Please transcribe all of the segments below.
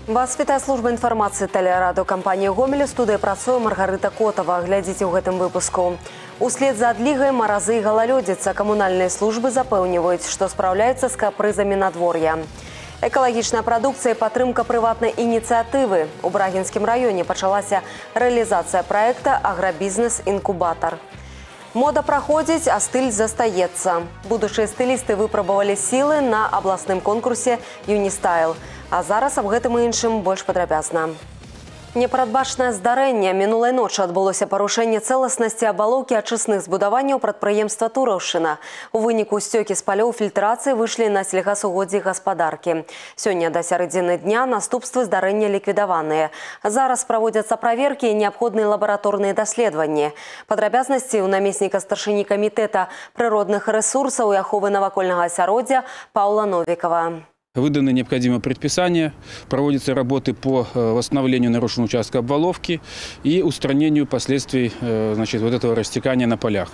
Вас вітае служба інфармацыі тэлерадыёкампаніі «Гомель». Студыя працуе Маргарыта Котова. Глядзіце ў гэтым выпуску. Услед за адлігай маразы і галалёдзіца. Камунальныя службы запэўніваюць, што спраўляюцца з капрызамі надвор'я. Экалагічная прадукцыя і падтрымка прыватнай ініцыятывы. У Брагінскім раёне пачалася рэалізацыя праекта «Аграбізнес-інкубатар». Мода праходзіць, а стыль застаецца. Будучыя стылісты выпрабавалі сілы на абласным конкурсе «Юністайл». А зараз аб гэтым і іншым больш падрабязна. Непрадбачанае здарэнне. Мінулай ночы адбылося парушэнне цэласнасці абалоўкі ачысных збудаванняў прадпрыемства «Тураўшчына». У выніку сцёкі з палёў фільтрацыі выйшлі на сельгасугоддзі гаспадаркі. Сёння да сярэдзіны дня наступствы здарэння ліквідаваныя. Зараз праводзяцца праверкі і неабходныя лабараторныя даследаванні. Падрабязнасці ў намесніка старшыні камітэта прыродных рэсурсаў і аховы навакольнага асяроддзя Паўла Новікова. Выданы необходимые предписания, проводятся работы по восстановлению нарушенного участка обваловки и устранению последствий этого растекания на полях.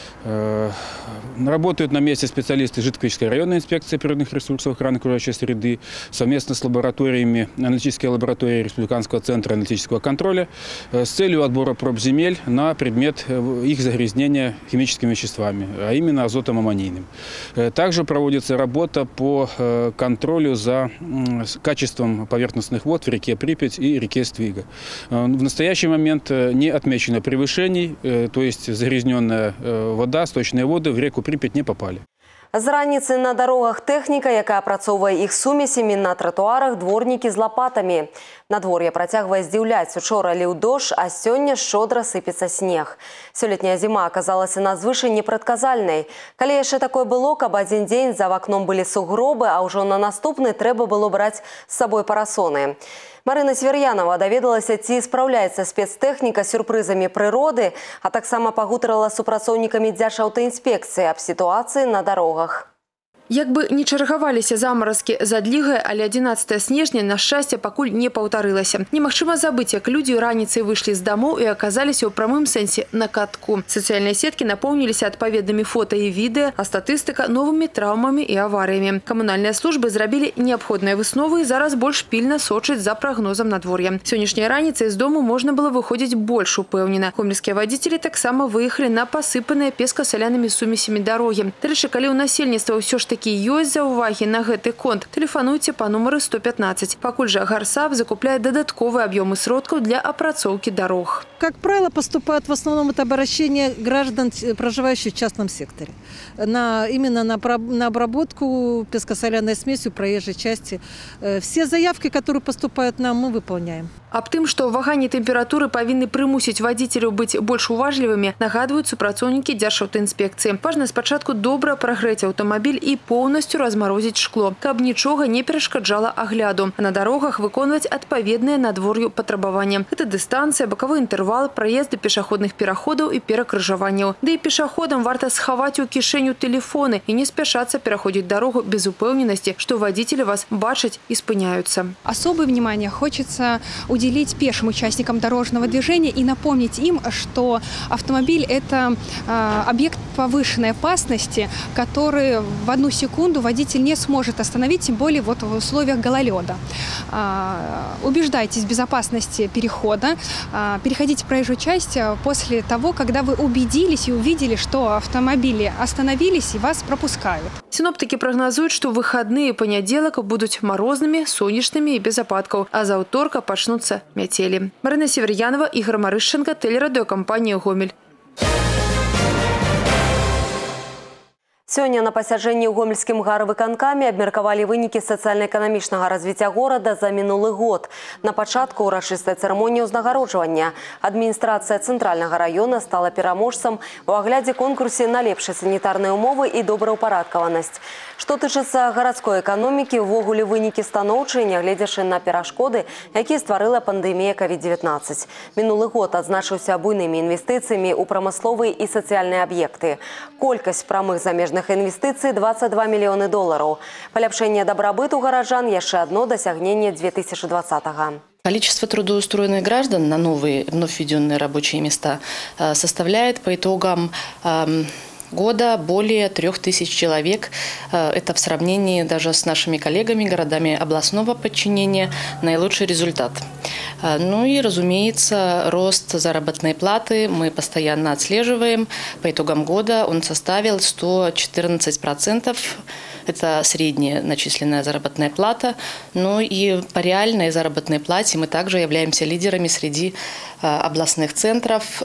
Работают на месте специалисты Житковичской районной инспекции природных ресурсов охраны окружающей среды совместно с лабораториями, аналитической лабораторией Республиканского центра аналитического контроля с целью отбора проб земель на предмет их загрязнения химическими веществами, а именно азотом аммонийным. Также проводится работа по контролю за качеством поверхностных вод в реке Припять и реке Ствига. В настоящий момент не отмечено превышений, то есть загрязненная вода, сточные воды в реку Припять не попали. З раніцы на дарогах тэхніка, якая апрацоўвае іх сумесямі, на тратуарах дворнікі з лапатамі. Надвор'е працягвае здзіўляць. Учора ліў дождж, а сёння шчодра сыпецца снег. Сёлетняя зіма аказалася надзвычай непрадказальнай. Калі яшчэ такое было, каб адзін дзень за вакном былі сугробы, а ўжо на наступны трэба было браць з сабой парасоны. Марына Север'янова даведалася, ці спраўляецца спецтэхніка з сюрпрызамі прыроды, а таксама пагутарыла з супрацоўнікамі Дзяржаўтаінспекцыі аб сітуацыі на дарогах. Як бы не чаргаваліся замаразкі з адлігай, але 11 снежня, на шчасце, пакуль не паўтарылася. Немагчыма забыць, як людзі раніцай выйшлі з дамоў і аказаліся ў прамым сэнсе на катку. Сацыяльныя сеткі напоўніліся адпаведнымі фота і відэа, а статыстыка новымі траўмамі і аварыямі. Камунальныя службы зрабілі неабходныя высновы і зараз больш пільна сочаць за прагнозам надвор'я. Сённяшняй раніцай з дому можна было выходзіць больш упэўнена. Гомельскія вадзіцелі таксама выехалі на пасыпаныя песка-салянымі сумесямі дарогі. Дарэчы, калі ў насельніцтва ўсё ж такі ёсць заўвагі на гэты конт, тэлефануйце па нумары 115. Пакуль жа Гарсаб закупляе дадатковыя аб'ёмы сродкаў для апрацоўкі дарог. Как правило, поступают в основном это обращение граждан, проживающих в частном секторе. Именно на обработку пескосоляной смесью проезжей части. Все заявки, которые поступают нам, мы выполняем. Аб тым, што ваганні тэмпературы павінны прымусіць вадзіцеляў быць больш уважлівымі, нагадваюць супрацоўнікі Дзяржаўтаінспекцыі. Важна спачатку добра прагрэць аўтамабіль і поўнасцю размарозіць шкло, каб нічога не перашкаджала агляду. А на дарогах выконваць адпаведныя надвор'ю патрабаванні. Гэта дыстанцыя, бакавы інтэрвал, праезды пешаходных пераходаў і перакрыжаванняў. Ды і пешаходам варта схаваць у кішэню тэлефоны і не спяшацца пераходзіць дарогу без упэўненасці, што вадзіцелі вас бачаць і спыняюцца. Особое внимание хочется уделить пешим участникам дорожного движения и напомнить им, что автомобиль – это объект повышенной опасности, который в одну секунду водитель не сможет остановить, тем более вот в условиях гололеда. Убеждайтесь в безопасности перехода, переходите проезжую часть после того, когда вы убедились и увидели, что автомобили остановились и вас пропускают. Синоптики прогнозуют, что выходные понедельник будут морозными, солнечными и без опадков, а за уторка начнутся метели. Марина Север'янова, Игорь Марышченко, телерадиокомпания «Гомель». Сёння на пасяджэнні ў гомельскім гарвыканкаме абмеркавалі вынікі сацыяльна-эканамічнага развіцця горада за мінулы год. На пачатку ўрачыстай цырымоніі ўзнагароджвання адміністрацыя цэнтральнага раёна стала пераможцам у аглядзе конкурсе на лепшыя санітарныя ўмовы і добраўпарадкаванасць. Што тычыцца гарадской эканомікі, увогуле вынікі станоўчыя, нягледзячы на перашкоды, якія стварыла пандэмія COVID-19. Мінулы год адзначыўся буйнымі інвестыцыямі ў прамысловыя і сацыяльныя аб'екты. Колькасць прамых замежных инвестиций 22 миллиона долларов. Поляпшение добробыту горожан – еще одно досягнение 2020-го. Количество трудоустроенных граждан на новые, вновь введенные рабочие места составляет по итогам года более 3000 человек. Это в сравнении даже с нашими коллегами, городами областного подчинения, наилучший результат. Ну и, разумеется, рост заработной платы мы постоянно отслеживаем. По итогам года он составил 114%. Это средняя начисленная заработная плата. Ну и по реальной заработной плате мы также являемся лидерами среди областных центров.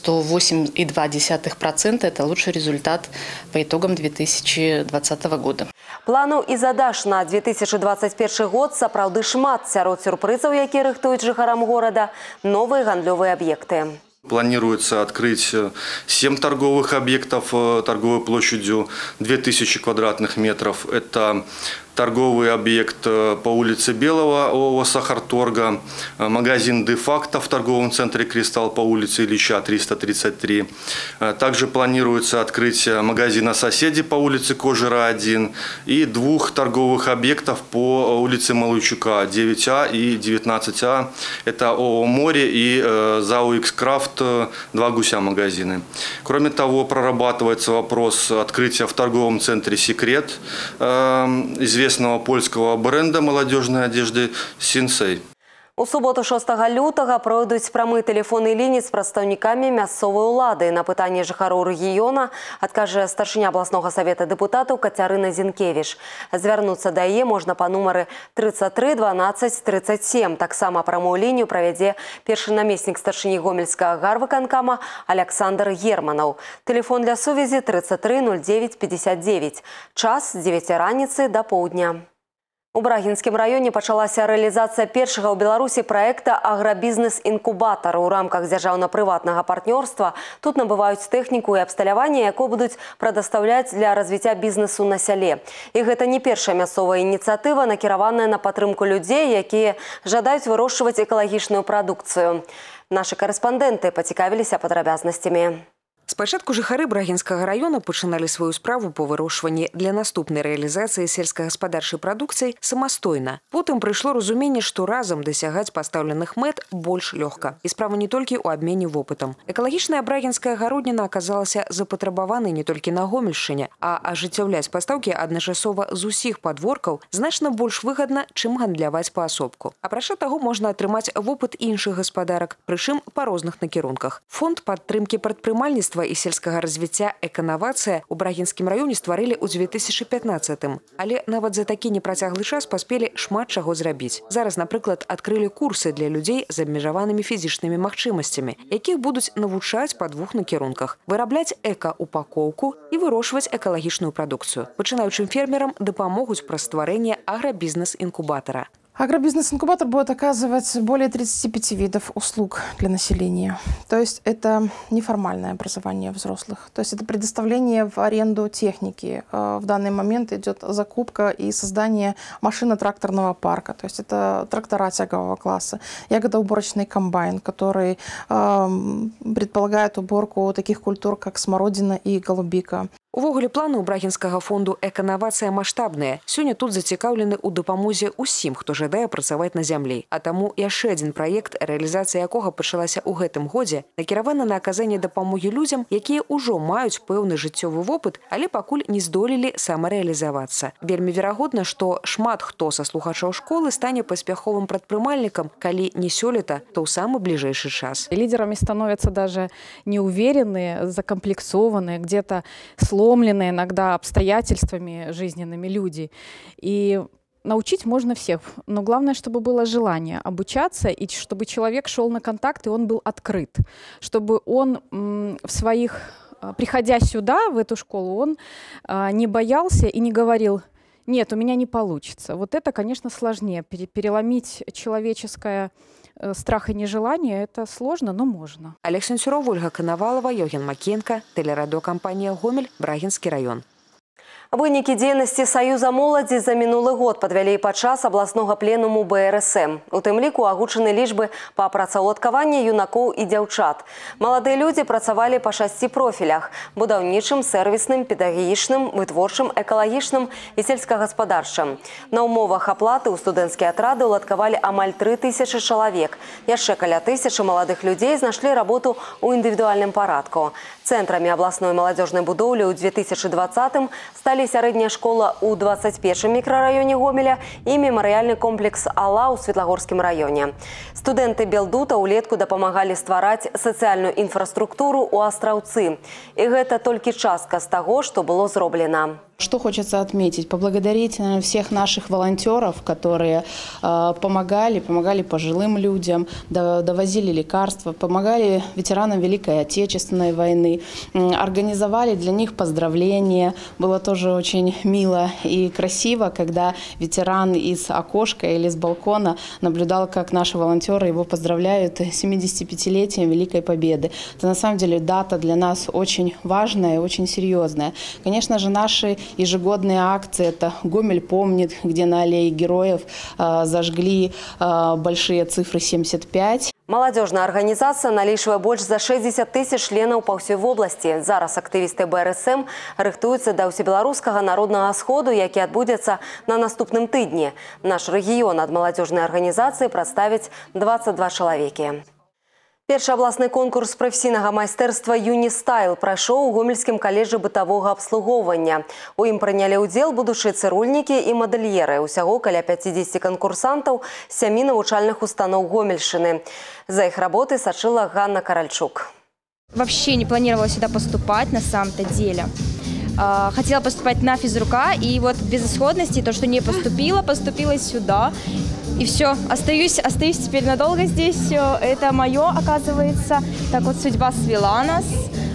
108,2% – это лучший результат по итогам 2020 года. Плану і задаш на 2021 год сапраўды шмат. Сярод сюрпрызаў, якія рыхтуюць жыхарам горада, новые гандлёвыя объекты. Планируется открыть 7 торговых объектов торговой площадью 2000 квадратных метров. Это торговый объект по улице Белого ООО «Сахарторга», магазин «Де-факто» в торговом центре «Кристалл» по улице Ильича, 333. Также планируется открытие магазина «Соседи» по улице Кожера, 1 и 2 торговых объектов по улице Малуйчука, 9А и 19А. Это ООО «Море» и ЗАО «Икскрафт», 2 гуся магазины. Кроме того, прорабатывается вопрос открытия в торговом центре «Секрет», известного польского бренда молодежной одежды «Синсей». У суботу 6 лютага пройдуць прамыя тэлефонныя лініі з прадстаўнікамі мясцовай улады. На пытанні жыхароў рэгіёна адкажа старшыня абласнога савета дэпутатаў Кацярына Зінкевіч. Звярнуцца да яе можна па нумары 33 12 37. Таксама прамую лінію правядзе першы намеснік старшыні гомельскага гарвыканкама Александр Германаў. Тэлефон для сувязі 33 09 59. Час з 9 раніцы да поўдня. У Брагінскім раёне пачалася рэалізацыя першага ў Беларусі праекта «Аграбізнес-інкубатар». У рамках дзяржаўна-прыватнага партнёрства тут набываюць тэхніку і абсталяванне, якое будуць прадастаўляць для развіцця бізнесу на сяле. І гэта не першая мясцовая ініцыятыва, накіраваная на падтрымку людзей, якія жадаюць вырошчваць экалагічную прадукцыю. Нашы карэспандэнты пацікавіліся падрабязнасцямі. Спачатку жыхары Брагінскага района пачыналі сваю справу по вырошчванні для наступнай рэалізацыі сельскагаспадарчай прадукцыі самастойна. Потым прыйшло разуменне, што разам дасягаць пастаўленых мэт больш лёгка. І справа не толькі ў абмене вопытам. Экалагічная брагінская гародніна аказалася запатрабаванай не толькі на Гомельшчыне, а ажыццяўляць пастаўкі адначасова з усіх падворкаў значна больш выгадна, чым гандляваць паасобку. Апрача таго, можна атрымаць вопыт іншых гаспадарак, прычым па розных накірунках. Фонд падтрымкі прадпрымальніцтва і сельскага развіцця «Эканавацыя» у Брагінскім раёне стварылі ў 2015-м. Але нават за такі непрацяглы час паспелі шмат чаго зрабіць. Зараз, напрыклад, адкрылі курсы для людзей з абмежаванымі фізічнымі магчымасцямі, якіх будуць навучаць па 2 накірунках – вырабляць эка-упакоўку і вырошчваць экалагічную прадукцыю. Пачынаючым фермерам дапамогуць праз стварэнне аграбізнес-інкубатара. Агробизнес-инкубатор будет оказывать более 35 видов услуг для населения. То есть это неформальное образование взрослых. То есть это предоставление в аренду техники. В данный момент идет закупка и создание машино-тракторного парка. То есть это трактора тягового класса, ягодоуборочный комбайн, который предполагает уборку таких культур, как смородина и голубика. Увогуле планы ў Брагінскага фонду «Эканавацыя» маштабныя. Сёння тут зацікаўлены ў дапамозе ўсім, хто жадае працаваць на зямлі. А таму яшчэ адзін праект, рэалізацыя якога пачалася ў гэтым годзе, накіравана на аказанне дапамогі людзям, якія ўжо маюць пэўны жыццёвы вопыт, але пакуль не здолелі самарэалізавацца. Вельмі верагодна, што шмат хто са слухачоў школы стане паспяховым прадпрымальнікам, калі не сёлета, то ў самы бліжэйшы час. Лидерами становятся даже неуверенные, закомплексованные, где-то сломленные иногда обстоятельствами жизненными люди. И научить можно всех, но главное, чтобы было желание обучаться, и чтобы человек шел на контакт, и он был открыт. Чтобы он в своих, приходя сюда, в эту школу, он не боялся и не говорил: нет, у меня не получится. Вот это, конечно, сложнее. Переломить человеческое страх и нежелание – это сложно, но можно. Олег Сенцюров, Ольга Коновалова, Йоген Макенко, телерадиокомпания «Гомель», Брагинский район. Вынікі дзейнасці Саюза моладзі за мінулы год падвялі падчас абласнога пленуму БРСМ. У тым ліку агучаны лічбы па працаўладкаванні юнакоў і дзяўчат. Маладыя людзі працавалі па 6 профілях – будаўнічым, сервісным, педагагічным, вытворчым, экалагічным і сельскагаспадарчым. На умовах аплаты ў студэнцкія атрады ўладкавалі амаль 3000 чалавек. Яшчэ каля 1000 маладых людзей знайшлі работу ў індывідуальным парадку. Цэнтрамі абласной маладзёжнай будоўлі ў 2020-м сталі сярэдняя школа ў 21-м мікрараёне Гомеля і мемарыяльны комплекс «Алла» ў Светлагорскім раёне. Студэнты Белдута ўлетку дапамагалі ствараць сацыяльную інфраструктуру ў Астраўцы. І гэта толькі частка з таго, што было зроблена. Что хочется отметить? Поблагодарить, наверное, всех наших волонтеров, которые помогали пожилым людям, довозили лекарства, помогали ветеранам Великой Отечественной войны, организовали для них поздравления. Было тоже очень мило и красиво, когда ветеран из окошка или с балкона наблюдал, как наши волонтеры его поздравляют с 75-летием Великой Победы. Это на самом деле дата для нас очень важная и очень серьезная. Конечно же, наши ежегодные акции – это «Гомель помнит», где на аллее героев зажгли большие цифры 75. Маладзёжная арганізацыя налічвае больш за 60 000 членаў па ўсёй вобласці. Зараз актывісты БРСМ рыхтуюцца да ўсебеларускага народнага сходу, які адбудзецца на наступным тыдні. Наш рэгіён ад маладзёжнай арганізацыі прадставіць 22 чалавекі. Першы абласны конкурс прафесійнага майстэрства «Юністайл» прайшоў у Гомельскім каледжы бытавога абслугоўвання. У ім прынялі ўдзел будучыя цырульнікі і мадэльеры. Усяго каля 50 канкурсантаў з 7 навучальных устаноў Гомельшчыны. За іх работы сачыла Ганна Каральчук. Вообще не планировала сюда поступать на самом-то деле. Хотела поступать на физрука, и вот безысходности, то, что не поступила сюда. И все, остаюсь теперь надолго здесь. Это мое, оказывается. Так вот судьба свела нас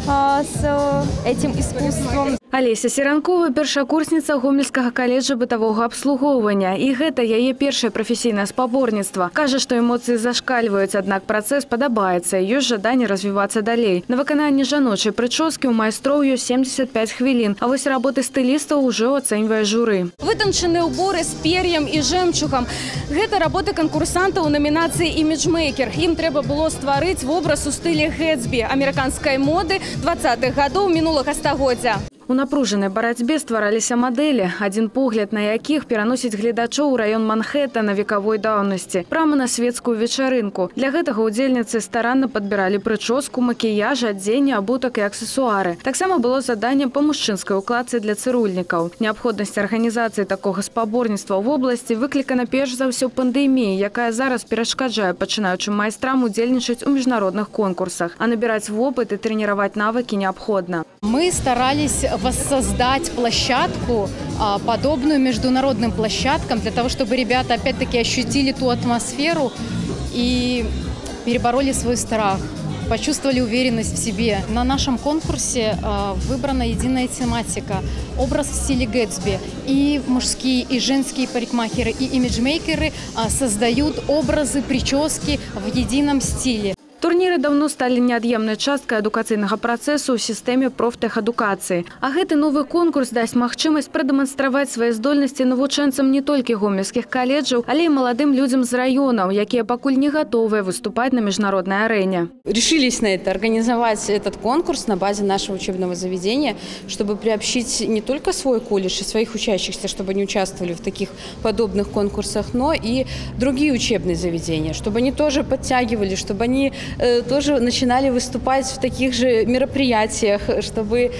с этим искусством. Олеся Серанкова – першакурсніца Гомельскага каледжа бытавога абслугоўвання. І гэта яе першае прафесійнае спаборніцтва. Кажа, што эмоцыі зашкальваюць, аднак працэс падабаецца. Ёсць жаданне развівацца далей. На выкананне жаночай прычоскі ў майстроў ёсць 75 хвілін. А вось работы стылістаў ужо ацэньвае журы. Вытанчаныя ўборы з пер'ем і жэмчугам. Гэта работы канкурсантаў у намінацыі «Іміджмейкер». Ім трэба было стварыць вобраз у стылі Гэтсбі, амерыканскай моды 20-х гадоў мінулага стагоддзя. У напружанай барацьбе ствараліся мадэлі, адзін погляд на якіх пераносіць гледачоў у раён Манхэттана векавой даўнасці, прама на светскую вечарынку. Для гэтага удзельніцы старанна падбіралі прычоску, макіяж, адзенне, абутак і аксесуары. Таксама было заданне па мужчынскай укладцы для цырульнікаў. Неабходнасць арганізацыі такога спаборніцтва ў вобласці выклікана перш за ўсё пандэміяй, якая зараз перашкаджае пачынаючым майстрам удзельнічаць у міжнародных конкурсах, а набіраць вопыт і трэніраваць навыкі неабходна. Мы старались воссоздать площадку, подобную международным площадкам, для того, чтобы ребята опять-таки ощутили ту атмосферу и перебороли свой страх, почувствовали уверенность в себе. На нашем конкурсе выбрана единая тематика, образ в стиле Гэтсби. И мужские, и женские парикмахеры, и имиджмейкеры создают образы, прически в едином стиле. Турніры давно сталі неад'емнай часткай адукацыйнага працэсу ў сістэме профтэхадукацыі. А гэты новы конкурс дасць магчымасць прадэманстраваць свае здольнасці навучэнцам не толькі гомельскіх каледжаў, але і маладым людзям з раёнаў, якія пакуль не гатовыя выступаць на міжнароднай арэне. Решились на это, организовать этот конкурс на базе нашего учебного заведения, чтобы приобщить не только свой колледж и своих учащихся, чтобы они участвовали в таких подобных конкурсах, но и другие учебные заведения, чтобы они тоже подтягивали, чтобы они тоже начинали выступать в таких же мероприятиях, чтобы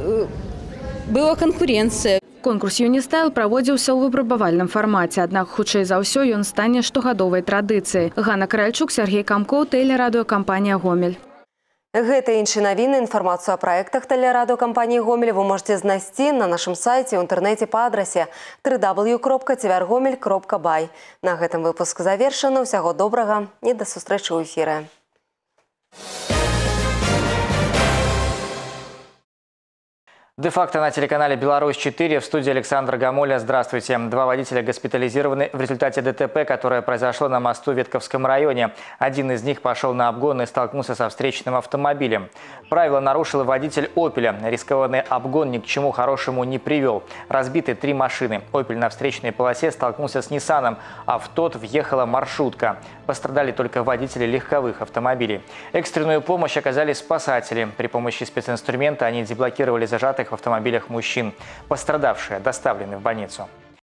была конкуренция. Конкурс «Юністайл» праводзіўся ў выпрабавальным фармаце, аднак хутчэй за ўсё ён стане штогадовай традыцыяй. Ганна Каральчук, Сергей Камкоў, тэлерадыёкампанія «Гомель». Гэта іншыя навіны, інфармацыю о праектах тэлерадыёкампаніі «Гомель» вы можете знайсці на нашым сайце ў інтэрнэце па адрасе www.tvrgomel.by. На гэтым выпуск завершаны. Усяго добрага і да сустрэчы ў эфіры. Де-факто на телеканале «Беларусь-4» в студии Александр Гамоля. Здравствуйте. Два водителя госпитализированы в результате ДТП, которое произошло на мосту в Ветковском районе. Один из них пошел на обгон и столкнулся со встречным автомобилем. Правило нарушил водитель «Опеля». Рискованный обгон ни к чему хорошему не привел. Разбиты 3 машины. «Опель» на встречной полосе столкнулся с «Ниссаном», а в тот въехала маршрутка. Пострадали только водители легковых автомобилей. Экстренную помощь оказали спасатели. При помощи специнструмента они деблокировали зажатых в автомобилях мужчин. Пострадавшие доставлены в больницу.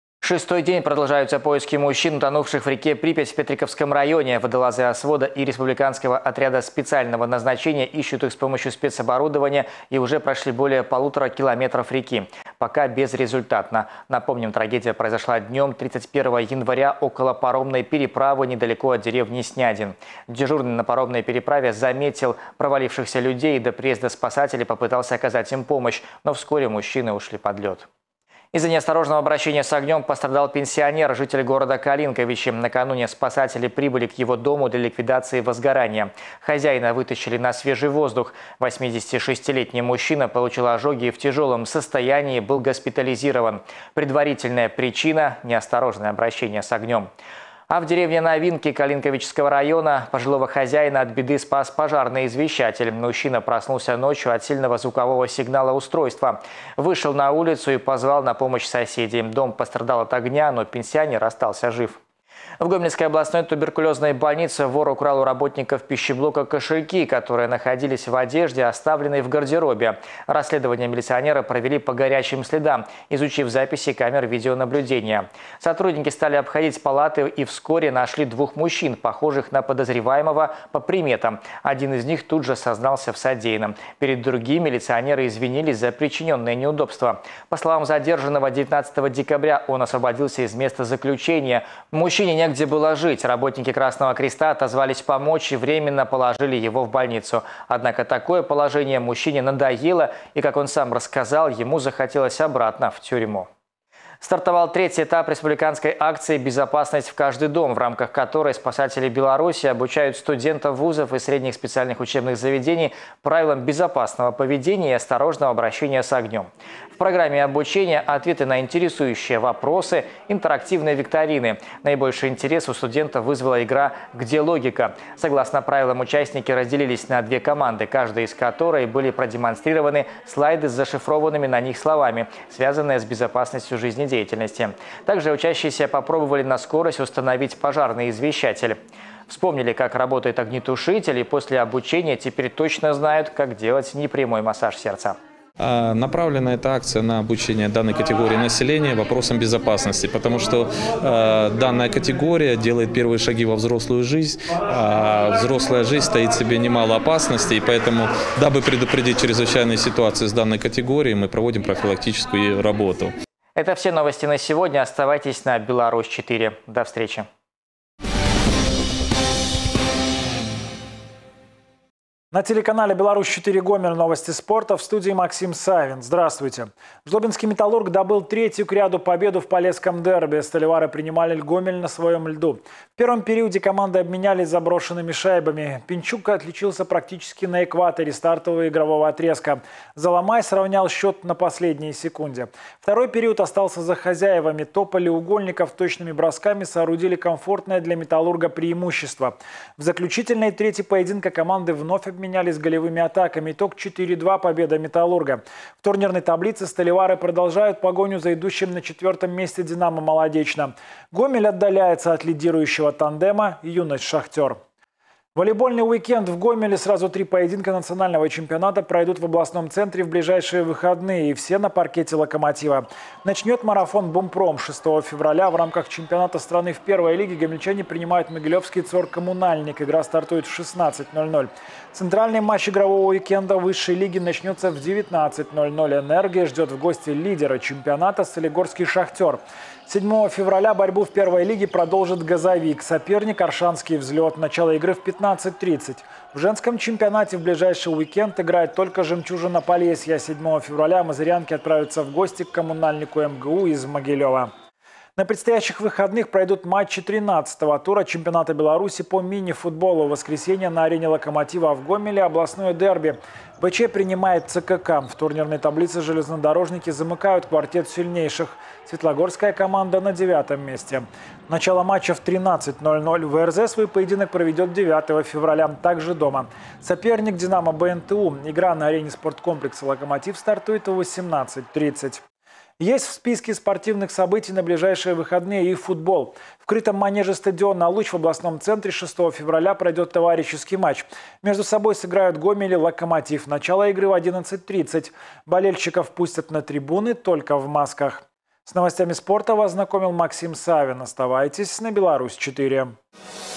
6-й день продолжаются поиски мужчин, утонувших в реке Припять в Петриковском районе. Водолазы Освода и Республиканского отряда специального назначения ищут их с помощью спецоборудования и уже прошли более 1,5 километров реки. Пока безрезультатно. Напомним, трагедия произошла днем 31 января около паромной переправы недалеко от деревни Снядин. Дежурный на паромной переправе заметил провалившихся людей и до приезда спасателей попытался оказать им помощь, но вскоре мужчины ушли под лед. Из-за неосторожного обращения с огнем пострадал пенсионер, житель города Калинковичи. Накануне спасатели прибыли к его дому для ликвидации возгорания. Хозяина вытащили на свежий воздух. 86-летний мужчина получил ожоги и в тяжелом состоянии был госпитализирован. Предварительная причина – неосторожное обращение с огнем. А в деревне Новинки Калинковичского района пожилого хозяина от беды спас пожарный извещатель. Мужчина проснулся ночью от сильного звукового сигнала устройства. Вышел на улицу и позвал на помощь соседей. Дом пострадал от огня, но пенсионер остался жив. В Гомельской областной туберкулезной больнице вор украл у работников пищеблока кошельки, которые находились в одежде, оставленной в гардеробе. Расследование милиционеры провели по горячим следам, изучив записи камер видеонаблюдения. Сотрудники стали обходить палаты и вскоре нашли 2 мужчин, похожих на подозреваемого по приметам. Один из них тут же сознался в содеянном. Перед другим милиционеры извинились за причиненное неудобство. По словам задержанного, 19 декабря он освободился из места заключения. Мужчине негде было жить. Работники Красного Креста отозвались помочь и временно положили его в больницу. Однако такое положение мужчине надоело, и, как он сам рассказал, ему захотелось обратно в тюрьму. Стартовал 3-й этап республиканской акции «Безопасность в каждый дом», в рамках которой спасатели Беларуси обучают студентов вузов и средних специальных учебных заведений правилам безопасного поведения и осторожного обращения с огнем. В программе обучения ответы на интересующие вопросы, интерактивные викторины. Наибольший интерес у студентов вызвала игра «Где логика?». Согласно правилам, участники разделились на 2 команды, каждой из которой были продемонстрированы слайды с зашифрованными на них словами, связанные с безопасностью жизнедеятельности. Также учащиеся попробовали на скорость установить пожарный извещатель. Вспомнили, как работает огнетушитель, и после обучения теперь точно знают, как делать непрямой массаж сердца. Направлена эта акция на обучение данной категории населения вопросам безопасности, потому что данная категория делает первые шаги во взрослую жизнь, а взрослая жизнь стоит в себе немало опасностей, поэтому, дабы предупредить чрезвычайные ситуации с данной категорией, мы проводим профилактическую работу. Это все новости на сегодня. Оставайтесь на «Беларусь-4». До встречи. На телеканале «Беларусь-4» Гомель новости спорта, в студии Максим Савин. Здравствуйте. Жлобинский «Металлург» добыл 3-ю к ряду победу в полесском дерби. Столевары принимали Гомель на своем льду. В первом периоде команды обменялись заброшенными шайбами. Пинчук отличился практически на экваторе стартового игрового отрезка. Заломай сравнял счет на последней секунде. Второй период остался за хозяевами. Топали угольников точными бросками, соорудили комфортное для «Металлурга» преимущество. В заключительной трети поединка команды вновь обменялись голевыми атаками. Итог 4-2, победа «Металлурга». В турнирной таблице столевары продолжают погоню за идущим на 4-м месте «Динамо» Молодечно. Гомель отдаляется от лидирующего тандема «Юность-Шахтер». Волейбольный уикенд в Гомеле. Сразу 3 поединка национального чемпионата пройдут в областном центре в ближайшие выходные. И все на паркете «Локомотива». Начнет марафон «Бумпром» 6 февраля. В рамках чемпионата страны в первой лиге гомельчане принимают Могилевский «Цор-Коммунальник». Игра стартует в 16:00. Центральный матч игрового уикенда высшей лиги начнется в 19:00. «Энергия» ждет в гости лидера чемпионата «Солигорский Шахтер». 7 февраля борьбу в первой лиге продолжит «Газовик». Соперник «Аршанский взлет». Начало игры в 15:30. В женском чемпионате в ближайший уикенд играет только «Жемчужина Полесья». 7 февраля мазырянки отправятся в гости к коммунальнику МГУ из Могилева. На предстоящих выходных пройдут матчи 13-го тура чемпионата Беларуси по мини-футболу. В воскресенье на арене «Локомотива» в Гомеле областное дерби. БЧ принимает ЦКК. В турнирной таблице железнодорожники замыкают квартет сильнейших. Светлогорская команда на 9-м месте. Начало матча в 13:00. ВРЗ свой поединок проведет 9 февраля, также дома. Соперник «Динамо» БНТУ. Игра на арене спорткомплекса «Локомотив» стартует в 18:30. Есть в списке спортивных событий на ближайшие выходные и футбол. В крытом манеже стадиона «Луч» в областном центре 6 февраля пройдет товарищеский матч. Между собой сыграют Гомель и «Локомотив». Начало игры в 11:30. Болельщиков пустят на трибуны только в масках. С новостями спорта вас знакомил Максим Савин. Оставайтесь на Беларусь 4.